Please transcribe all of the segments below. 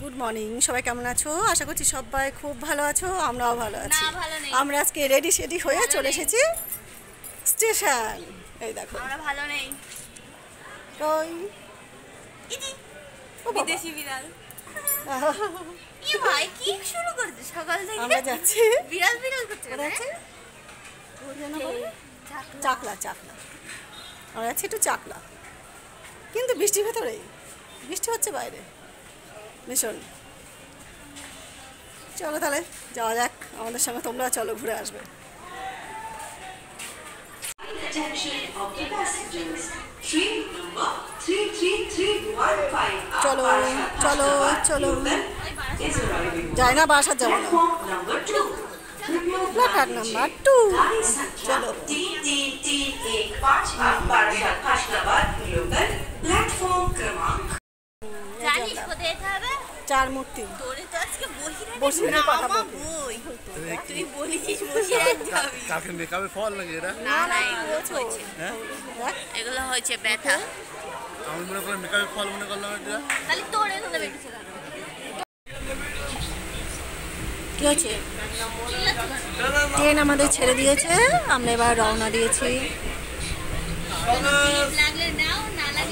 Good morning, সবাই কেমন আছো? আশা করছি সবাই খুব ভালো আছো, আমরাও ভালো আছি। আমরা আজকে রেডি সেডি হয়ে চলে এসেছি স্টেশন। এই দেখো আমরা ভালো নেই। ওই বিদেশি বিড়াল কি ভাই কি শুরু করেছে সকাল থেকে? আমরা যাচ্ছি বিড়াল বিড়াল করছে। চাকলা চাকলা, আমরা যাচ্ছি একটু চাকলা, কিন্তু বৃষ্টির ভেতরেই, বৃষ্টি হচ্ছে বাইরে ভীষণ। চলো তাহলে যাওয়া যাক, আমাদের সঙ্গে তোমরা চলো, ঘুরে আসবে। চলো চলো চলো, যাই না বাসার যাবো না, প্ল্যাটফর্ম নাম্বার 2। চলো জানিস কোথায় যেতে হবে? চার মূর্তি তোরে তো আজকে বসিরহাটে পাঠাবো। বই তুই বলিস বসিরহাট যাবি। কাকে মেকআপে ফল লাগে এটা? না না এগুলো হয়েছে, এগুলো হয়েছে ব্যথা। আমি মনে করলাম মেকআপে ফল মনে করলাম এটা। তাহলে তোর এগুলো বেরিয়েছে কেন? কি হচ্ছে? ট্রেন আমাদের ছেড়ে দিয়েছে, আমরা এবার রওনা দিয়েছি। লাগলে নাও, না লাগলে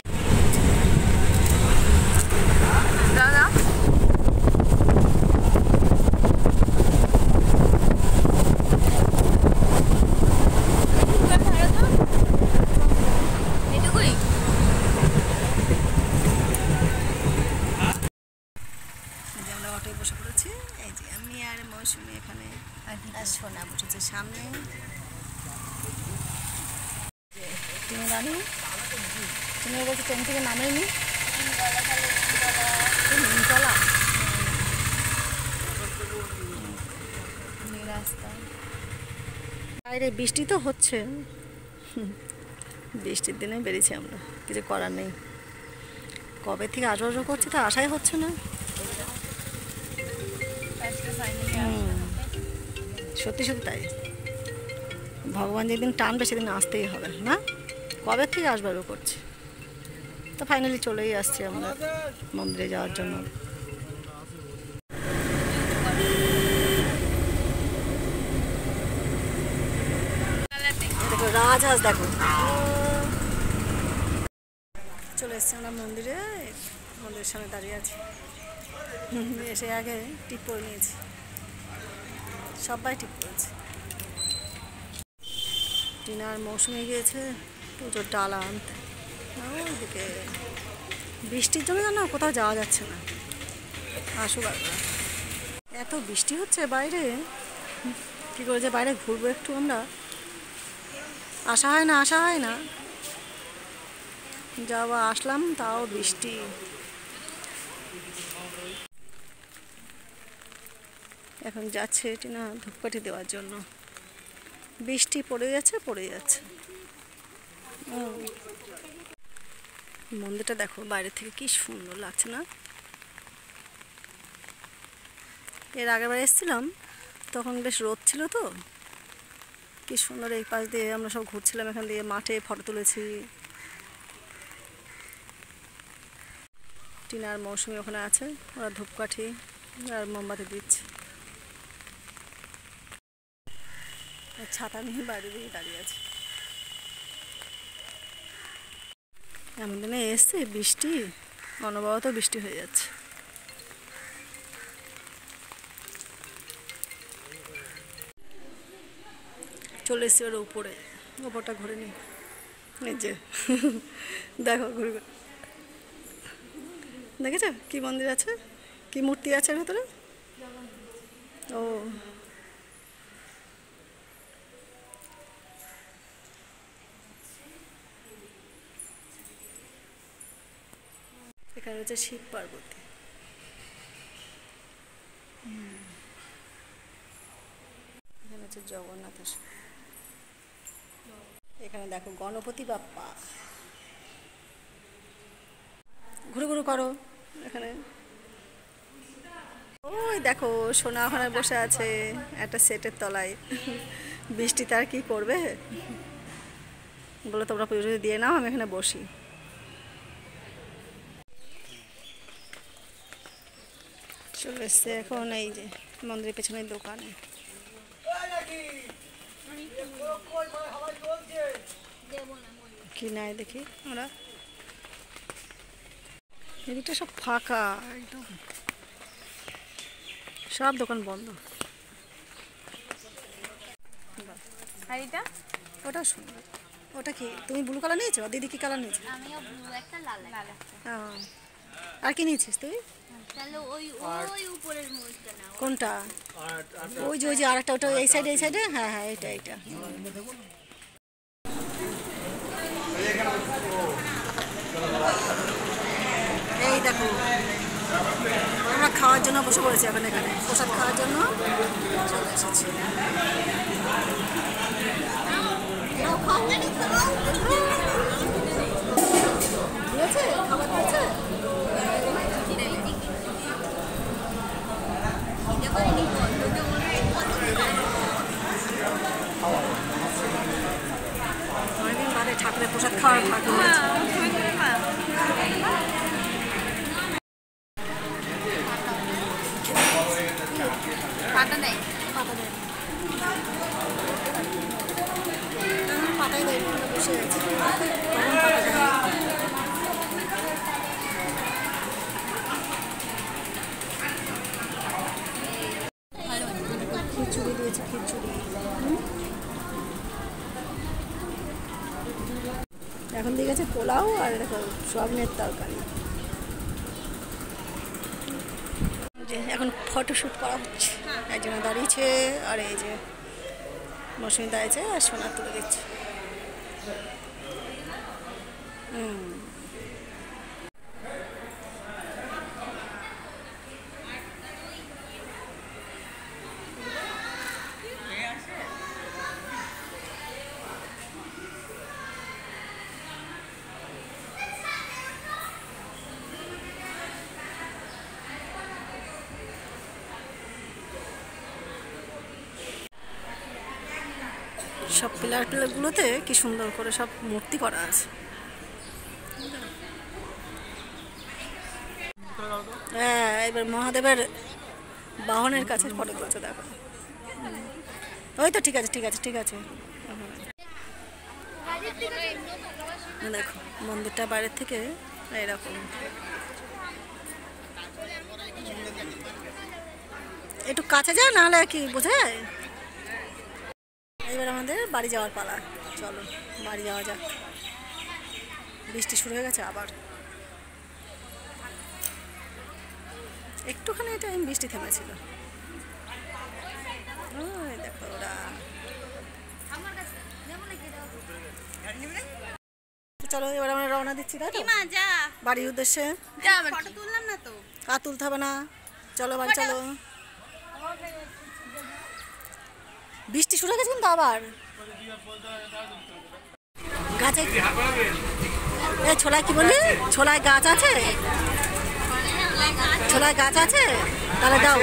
অটোয় বসে পড়েছি। এই যে আমি আর মৌসুমি এখানে, আর সোনা বসেছে সামনে। তুমি দাঁড়িয়ে, তুমি বলছো ট্রেন থেকে নামেনি নিমতলা রাস্তা। বাইরে বৃষ্টি তো হচ্ছে, বৃষ্টির দিনে বেরিয়েছি আমরা, কিছু করার নেই। কবে থেকে আসবো করছি তো আশাই হচ্ছে না। সত্যি সত্যি তাই, ভগবান যেদিন টানবে সেদিন আসতেই হবে না, কবে থেকে আসবার করছি। তো ফাইনালি চলেই আসছি আমরা মন্দিরে যাওয়ার জন্য। দেখো রাজহাঁস, দেখো চলে এসছি আমরা মন্দিরে। মন্দিরের সামনে দাঁড়িয়ে আছি, এসে আগে টিপ করে নিয়েছি, সবাই টিপ করেছে। টিনার মৌসুমে গিয়েছে পুজোর ডালা আনতে। ওইদিকে বৃষ্টির জন্য জানো কোথাও যাওয়া যাচ্ছে না, আসুক আর এত বৃষ্টি হচ্ছে বাইরে, কী করে যে বাইরে ঘুরবো একটু আমরা, আসা হয় না আসা হয় না, যাওয়া আসলাম তাও বৃষ্টি। এখন যাচ্ছে টিনা ধূপকাঠি দেওয়ার জন্য, বৃষ্টি পড়ে যাচ্ছে পড়ে যাচ্ছে। মন্দিরটা দেখো বাইরে থেকে কি সুন্দর লাগছে না? এর আগের বার এসেছিলাম তখন বেশ রোদ ছিল, তো কি সুন্দর এই পাশ দিয়ে আমরা সব ঘুরছিলাম, এখান দিয়ে মাঠে ফটো তুলেছি। টিনার মৌসুমি ওখানে আছে, ওরা ধূপকাঠি আর মোমবাতি দিচ্ছে। ছাতা নিয়ে বাইরে দিয়ে দাঁড়িয়ে আছে। এমন দিনে এসছে বৃষ্টি, অনবরত বৃষ্টি হয়ে যাচ্ছে। চলে এসছি ওর উপরে, উপরটা ঘুরে নি। এই যে দেখো ঘুরে ঘুরে, দেখেছো কি মন্দির আছে, কি মূর্তি আছে ভেতরে? ও এখানে হচ্ছে শিব পার্বতী। এখানে হচ্ছে জগন্নাথের, এখানে দেখো গণপতি বাপ্পা। ঘুরে ঘুরে করো এখানে। ওই দেখো সোনা ওখানে বসে আছে একটা সেটের তলায়, বৃষ্টিতে আর কি করবে, বলে তোমরা পুজো দিয়ে নাও, আমি এখানে বসি। চলে এসছে এখন এই যে মন্দিরের পেছনের দোকানে। কি নাই দেখি আমরা, এদিকটা সব ফাঁকা একদম, সব দোকান বন্ধ। আর এটা ওটা সুন্দর। ওটা কি তুমি ব্লু কালার নিয়েছো? দিদি কি কালার নিয়েছো? আমিও ব্লু একটা লাল একটা। ও, আর কি নিয়েছিস তুই? তাহলে ওই ওই উপরের মরিচটা নাও। কোনটা? ওই যে আরেকটা, ওটা এই সাইডে। হ্যাঁ হ্যাঁ, এইটা। এই দেখো, আমরা খাওয়ার জন্য বসে পড়েছি এখন, এখানে প্রসাদ খাওয়ার জন্য চলে এসেছি। দিয়েছে খাবার, দিয়েছে। অনেকদিন বাদে ঠাকুরের প্রসাদ খাওয়ার ভাগ্য হয়েছে। পাতা নেই। পাতা দেয়, পাতাই দেয়, বসে আছে তখন পাতা দেয়। খিচুড়ি দিয়েছে, খিচুড়ি। এখন দিয়ে গেছে পোলাও আর দেখো সোয়াবিনের তরকারি। যে এখন ফটোশ্যুট করা হচ্ছে, একজন দাঁড়িয়েছে আর এই যে মৌসুমি দাঁড়িয়েছে আর সোনা তুলে দিচ্ছে। সব পিলারগুলোতে কি সুন্দর করে সব মূর্তি করা আছে। হ্যাঁ, এবার মহাদেবের বাহনের কাছে ফটো তুলছে, দেখো। ওই তো ঠিক আছে। দেখো মন্দিরটা বাইরের থেকে এরকম, একটু কাছে যা, নাহলে কি বোঝায়। এবার আমাদের বাড়ি যাওয়ার পালা, চলো বাড়ি যাওয়া যাক। বৃষ্টি শুরু হয়ে গেছে আবার, একটুখানি টাইম বৃষ্টি থেমেছিল। ওই দেখো ওরা। চলো এবার আমরা রওনা দিচ্ছি, তাই তো বাড়ির উদ্দেশ্যে। ফটো তুললাম না তো। আর তুলতে হবে না, চলো বাড়ি চলো। বৃষ্টি শুরু হয়ে গেছে কিন্তু আবার। গাছে ছোলায় কি বললি? ছোলায় গাছ আছে, ছোলায় গাছ আছে, তাহলে দাও।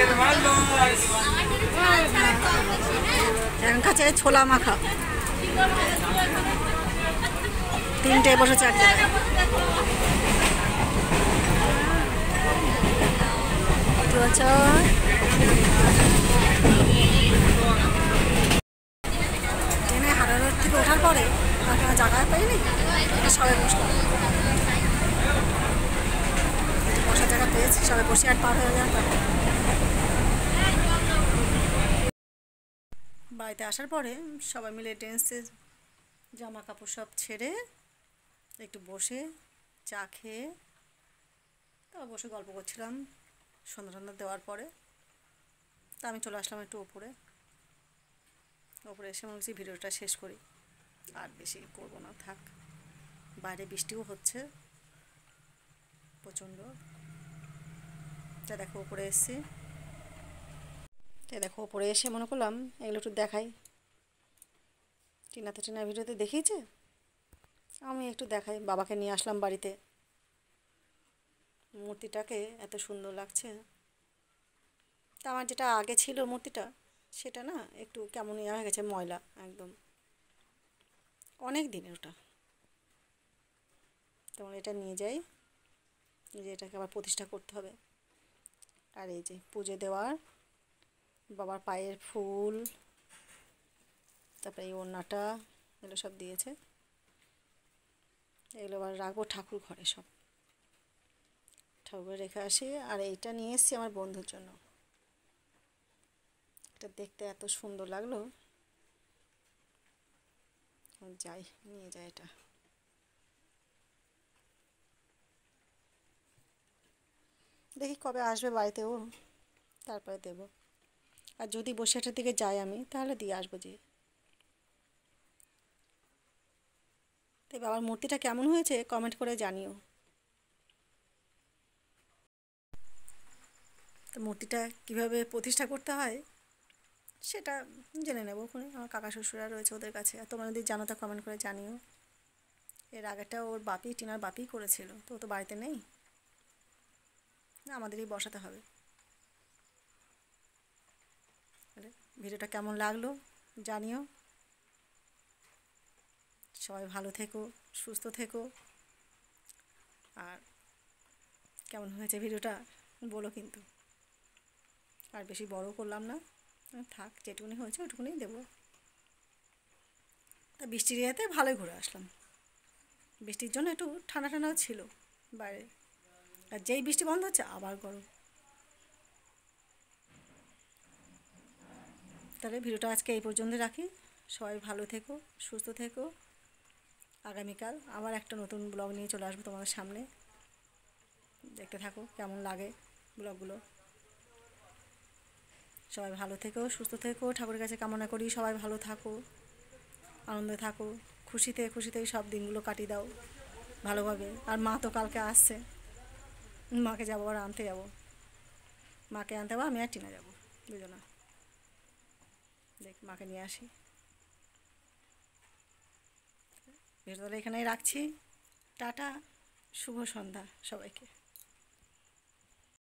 এখন কাছে ছোলা মাখা, 3টে বসেছে এক জায়গায়। ট্রেনে হারানোর থেকে ওঠার পরে আপনারা জায়গা পাইনি, সবাই বসলাম, বসার জায়গা পেয়েছি, সবাই বসে আর পার হয়ে যাওয়ার। বাড়িতে আসার পরে সবাই মিলে ড্রেসের জামা কাপড় সব ছেড়ে একটু বসে চা খেয়ে তারপর বসে গল্প করছিলাম সন্ধ্যা দেওয়ার পরে। তা আমি চলে আসলাম একটু ওপরে এসে মনে হচ্ছে ভিডিওটা শেষ করি, আর বেশি করবো না, থাক। বাইরে বৃষ্টিও হচ্ছে প্রচণ্ড। তা দেখো ওপরে এসছি, দেখো ওপরে এসে মনে করলাম এগুলো একটু দেখাই। টিনার ভিডিওতে দেখিয়েছে, আমি একটু দেখাই। বাবাকে নিয়ে আসলাম বাড়িতে, মূর্তিটাকে এত সুন্দর লাগছে। তা আমার যেটা আগে ছিল মূর্তিটা, সেটা না একটু কেমন ইয়ে হয়ে গেছে, ময়লা একদম, অনেক দিনের ওটা। তেমন এটা নিয়ে যাই, যে এটাকে আবার প্রতিষ্ঠা করতে হবে। আর এই যে পুজো দেওয়ার বাবার পায়ের ফুল, তারপরে এই ওড়নাটা, এগুলো সব দিয়েছে। এগুলো আবার রাখবো ঠাকুর ঘরে, সব ঠাকুর রেখে আসি। আর এইটা নিয়ে এসেছি আমার বন্ধুর জন্য, এটা দেখতে এত সুন্দর লাগলো, যাই নিয়ে যাই এটা। দেখি কবে আসবে বাড়িতে ও, তারপরে দেব। আর যদি বসিরহাটের দিকে যাই আমি, তাহলে দিয়ে আসবো যে। তাই বাবার মূর্তিটা কেমন হয়েছে কমেন্ট করে জানিও। তো মূর্তিটা কীভাবে প্রতিষ্ঠা করতে হয় সেটা জেনে নেবো ওখানে, আমার কাকা শ্বশুরা রয়েছে ওদের কাছে। আর তোমরা যদি জানো তা কমেন্ট করে জানিও। এর আগেটা ওর বাপি, টিনার বাপি করেছিল, তো ও তো বাড়িতে নেই, আমাদেরই বসাতে হবে। ভিডিওটা কেমন লাগলো জানিও। সবাই ভালো থেকো, সুস্থ থেকো। আর কেমন হয়েছে ভিডিওটা বলো কিন্তু। আর বেশি বড় করলাম না, থাক, যেটুকুনি হয়েছে ওটুকুনি দেবো। তা বৃষ্টির ইয়েতে ভালোই ঘুরে আসলাম। বৃষ্টির জন্য একটু ঠান্ডা ঠান্ডাও ছিল বাইরে, আর যেই বৃষ্টি বন্ধ হচ্ছে আবার গরম। তাহলে ভিডিওটা আজকে এই পর্যন্ত রাখি। সবাই ভালো থেকো, সুস্থ থেকো। আগামীকাল আবার একটা নতুন ব্লগ নিয়ে চলে আসবো তোমাদের সামনে, দেখতে থাকো কেমন লাগে ব্লগগুলো। সবাই ভালো থেকো, সুস্থ থেকো, ঠাকুরের কাছে কামনা করি সবাই ভালো থাকো, আনন্দে থাকো, খুশিতে খুশিতেই সব দিনগুলো কাটিয়ে দাও ভালোভাবে। আর মা তো কালকে আসছে, মাকে যাবো, আর আনতে যাবো, মাকে আনতে যাবো, আমি আর টিনা যাবো দুজনা। দেখ মাকে নিয়ে আসি। ভিডিওটা এখানেই রাখছি। টাটা, শুভ সন্ধ্যা সবাইকে।